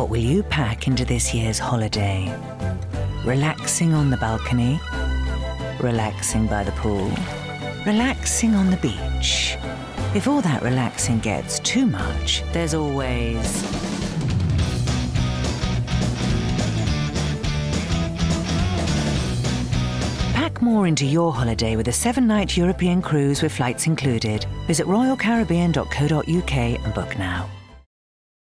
What will you pack into this year's holiday? Relaxing on the balcony? Relaxing by the pool? Relaxing on the beach? If all that relaxing gets too much, there's always pack more into your holiday with a 7-night European cruise with flights included. Visit royalcaribbean.co.uk and book now.